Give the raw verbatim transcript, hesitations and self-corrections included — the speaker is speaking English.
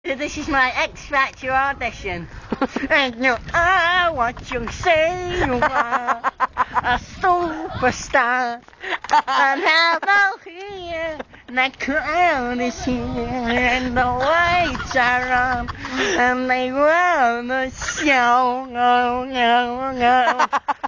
So this is my X Factor audition. And you are what you say you are, a superstar. And have no fear, the crowd is here, and the lights are on, and they wanna show. Oh, oh, oh.